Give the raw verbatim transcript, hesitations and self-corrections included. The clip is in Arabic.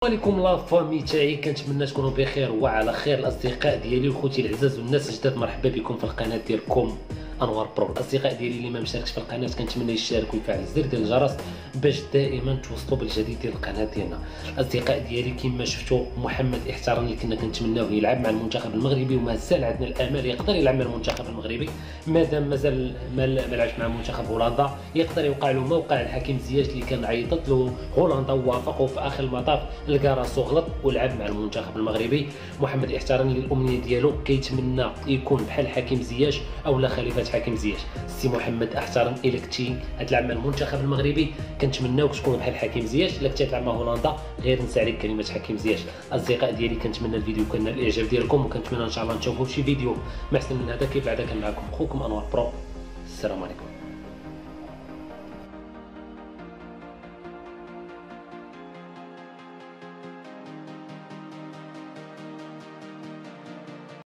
عليكم لا فامي تاعي، كنتمنى تكونوا بخير وعلى خير. الاصدقاء ديالي وخوتي العزاز والناس الجداد، مرحبا بكم في القناه ديالكم انوار برو. الاصدقاء ديالي اللي ما مشاركش في القناه كنتمنى يشارك ويفعل الزر ديال الجرس باش دائما توصلوا بالجديد ديال القناه ديالنا. الاصدقاء ديالي كما شفتوا محمد احتران اللي كنا كنتمناوه يلعب مع المنتخب المغربي، ومازال عندنا الامل يقدر يلعب مع المنتخب المغربي مادام مازال ما لعبش مع منتخب هولندا. يقدر يوقع له ما وقع الحكيم زياش اللي كان عيطت له هولندا ووافق، وفي اخر المطاف لقى راسو غلط ولعب مع المنتخب المغربي. محمد احتران اللي الامنيه ديالو كيتمنى يكون بحال حكيم زياش او لا خليفه حكيم زياش. سي محمد احتران الا كنتي غتلعب مع المنتخب المغربي كنتمناوك تكون بحال حكيم زياش، الا كنتي غتلعب مع هولندا غير نسى عليك كلمه حكيم زياش. اصدقاء ديالي كنتمنى الفيديو كان نال الاعجاب ديالكم، وكنتمنى ان شاء الله نشوفوا شي فيديو محسن من هذا. كيف العاده كان معكم خوكم انوار برو. السلام عليكم.